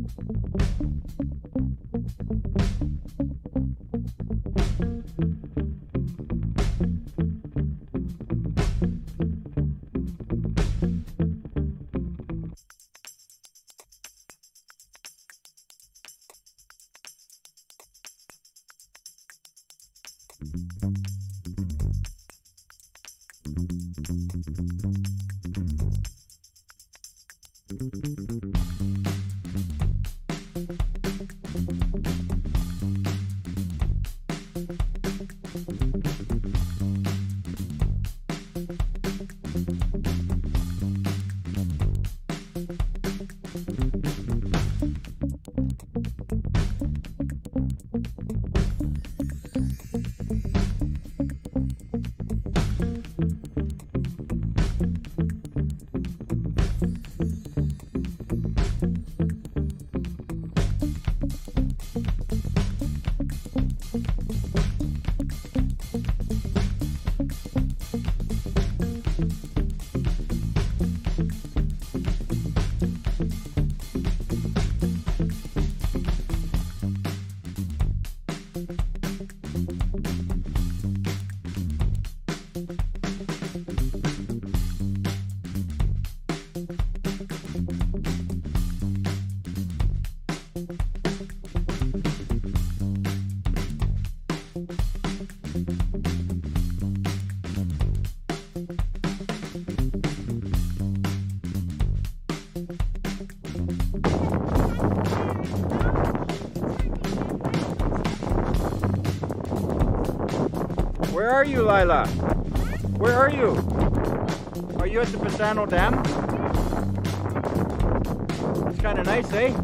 Where are you, Lila? Where are you? Are you at the Pisano Dam? It's kind of nice, eh?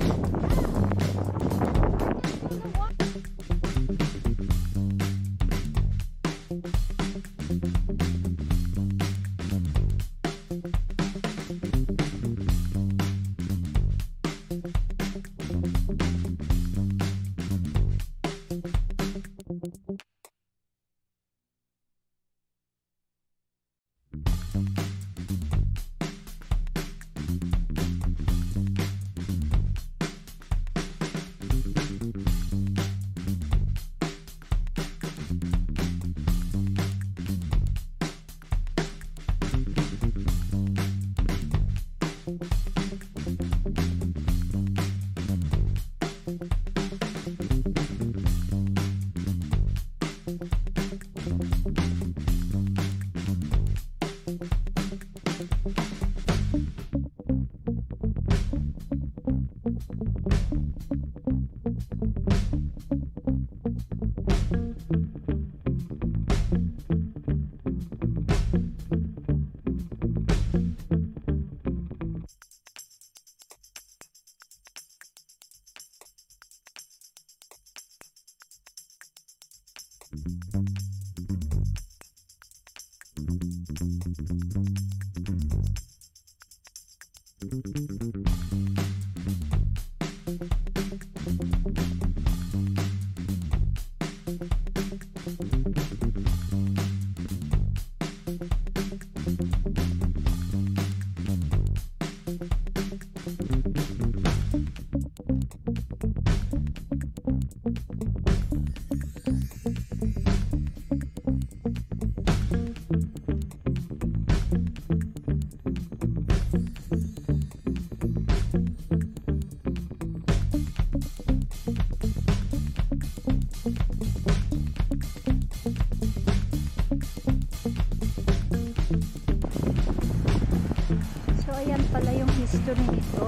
history nito.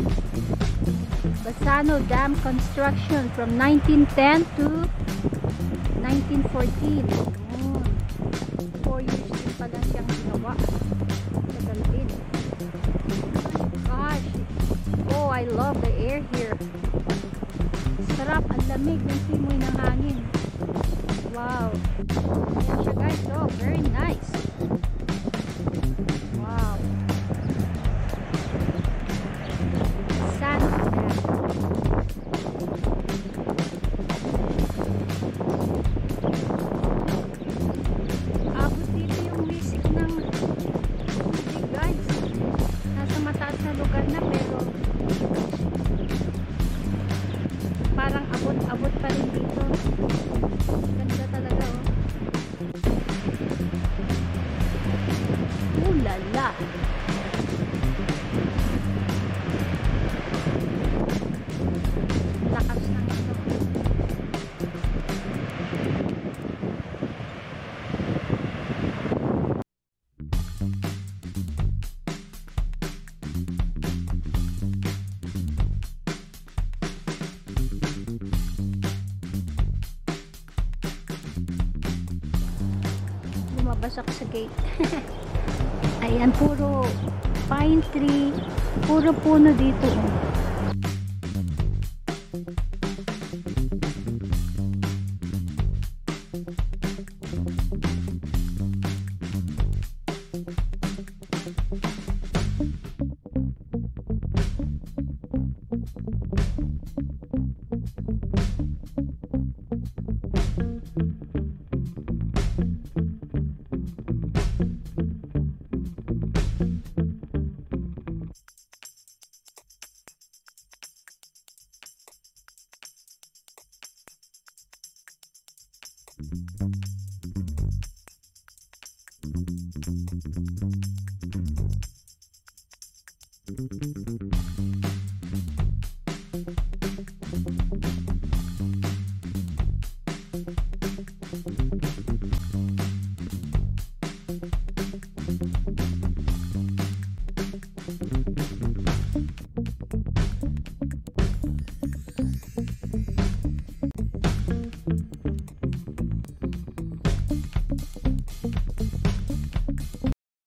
Pisano Dam construction from 1910 to 1914. Yun. 4 years din pala siyang ginawa. Tagal din. Gosh. Oh, I love the air here. Sarap, ang lamig ng simoy ng hangin. Wow. Ayan siya guys. Oh, very nice. Wow. Pisano Dam. Abot dito yung music ng tubig guys. Nasa mataas na lugar na pero bumabagsak sa gate. Ayan, puro pine tree, puro puno dito. Oh.